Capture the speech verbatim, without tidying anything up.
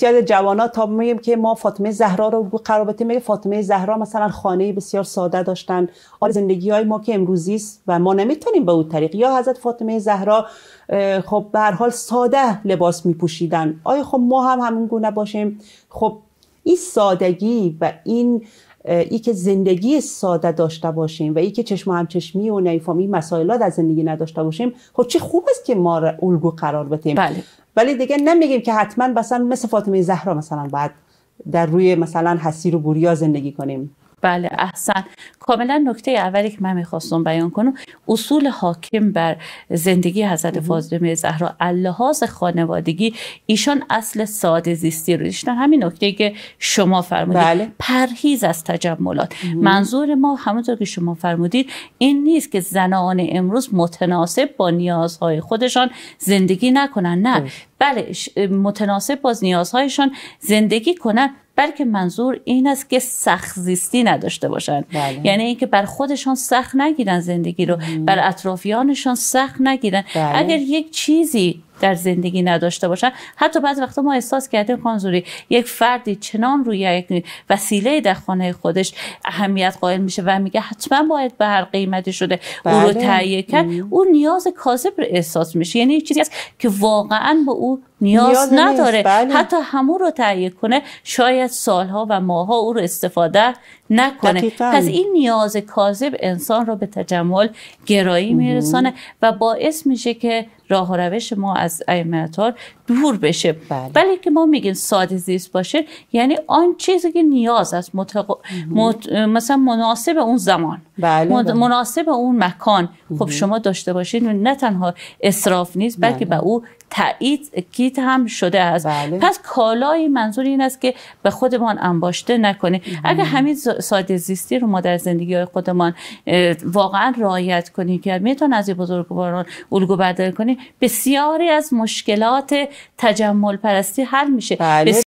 بسیار جوانات تا میگیم که ما فاطمه زهرا رو قرار بدیم، میگه فاطمه زهرا مثلا خانه بسیار ساده داشتن، آن زندگی های ما که امروزی است و ما نمیتونیم به اون طریق. یا حضرت فاطمه زهرا خب به هر حال ساده لباس میپوشیدن، آیا خب ما هم همین گونه باشیم؟ خب این سادگی و این ای که زندگی ساده داشته باشیم و ای که چشم و همچشمی و نیفامی مسائلات از زندگی نداشته باشیم، خب چه خوب است که ما را الگو قرار بدیم. بله. ولی دیگه نمیگیم که حتما مثلا مثل فاطمه زهرا مثلا باید در روی مثلا حصیر و بوریا زندگی کنیم. بله احسن. کاملا نکته اولی که من میخواستم بیان کنم، اصول حاکم بر زندگی حضرت فاطمه زهرا اللحاظ خانوادگی، ایشان اصل ساده زیستی رو داشتن. همین نکته که شما فرمودید، بله. پرهیز از تجملات. منظور ما همونطور که شما فرمودید این نیست که زنان امروز متناسب با نیازهای خودشان زندگی نکنن، نه، بله متناسب با نیازهایشان زندگی کنن، بلکه منظور این است که سخت زیستی نداشته باشن. بله. یعنی اینکه بر خودشان سخت نگیرن زندگی رو، مم. بر اطرافیانشان سخت نگیرن. بله. اگر یک چیزی در زندگی نداشته باشن، حتی بعضی وقتا ما احساس کردیم خانزوری یک فردی چنان روی یک وسیله در خانه خودش اهمیت قائل میشه و میگه حتما باید به هر قیمتی شده بله. او رو تهیه کرد، اون نیاز کاذب احساس میشه. یعنی چیزی است که واقعا به او نیاز, نیاز نداره. بله. حتی همون رو تهیه کنه شاید سالها و ماها او رو استفاده نکنه. دقیقاً. پس این نیاز کاذب انسان رو به تجمل گرایی میرسانه و باعث میشه که راه و روش ما از ائمه دور بشه. بله. ولی که ما میگیم ساده زیست باشه، یعنی آن چیزی که نیاز است متق... مت... مثلا مناسب اون زمان، بله. مد... مناسب اون مکان خب شما داشته باشید، نه تنها اسراف نیست بلکه به او تایید کیت هم شده است. بله. پس کالای منظور این است که به خودمان انباشته نکنیم. اگر همین ساده زیستی رو ما در زندگی خودمان واقعا رعایت کنیم که میتون از بزرگواران الگو برداری کنیم، بسیاری از مشکلات تجمل پرستی حل میشه. بله.